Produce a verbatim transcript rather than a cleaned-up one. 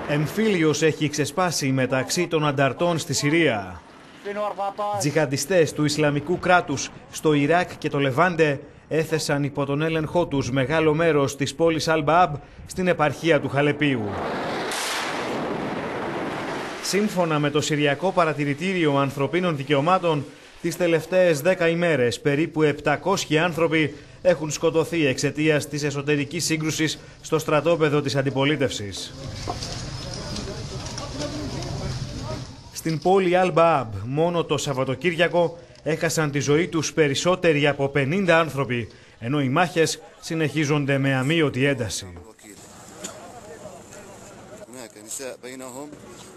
Εμφύλιος έχει ξεσπάσει μεταξύ των ανταρτών στη Συρία. Τζιχαντιστές του Ισλαμικού κράτους στο Ιράκ και το Λεβάντε έθεσαν υπό τον έλεγχό τους μεγάλο μέρος της πόλης Αλ-Μπαάμπ στην επαρχία του Χαλεπίου. Σύμφωνα με το Συριακό Παρατηρητήριο Ανθρωπίνων Δικαιωμάτων, τις τελευταίες δέκα ημέρες περίπου επτακόσιοι άνθρωποι έχουν σκοτωθεί εξαιτίας της εσωτερικής σύγκρουσης στο στρατόπεδο της αντιπολίτευσης. Στην πόλη Αλ-Μπαάμπ μόνο το Σαββατοκύριακο έχασαν τη ζωή τους περισσότεροι από πενήντα άνθρωποι, ενώ οι μάχες συνεχίζονται με αμείωτη ένταση.